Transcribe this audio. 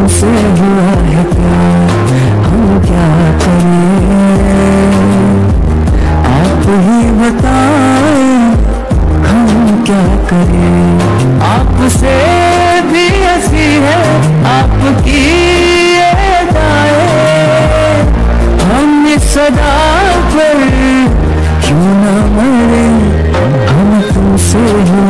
तुमसे हुआ है प्यार, हम क्या करें, आप ही बताएं हम क्या करें। आपसे भी हंसी है आपकी ये अदाएं, हम इस सदा पर क्यों ना मरे, हम तुमसे